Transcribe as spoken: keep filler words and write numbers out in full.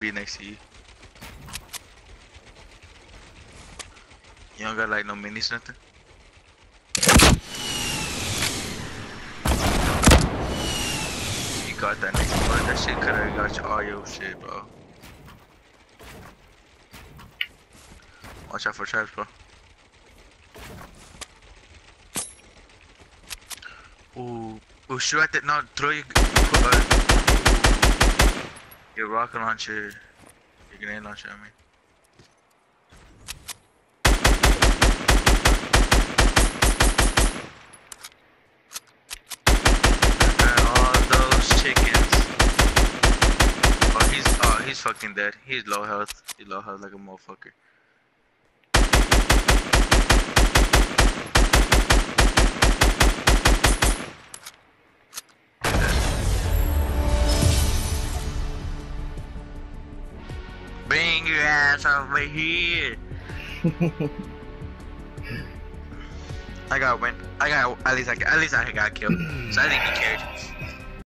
be next to you. You don't got like no minis, nothing? You got that next one. That shit could've got you all your shit, bro. Watch out for traps, bro. Ooh, ooh, shoot at that. No, throw your, uh, your rocket launcher, your grenade launcher, I mean. He's fucking dead. He's low health. He's low health like a motherfucker. Bring your ass over here. I got win. I got at least I at least I got killed. So I think he carried.